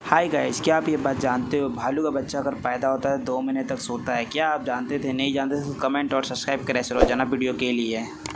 Hi guys, क्या आप ये बात जानते हो? भालू का बच्चा अगर पैदा होता है 2 महीने तक सोता है। क्या आप जानते थे? नहीं जानते थे तो कमेंट और सब्सक्राइब करें रोजाना वीडियो के लिए।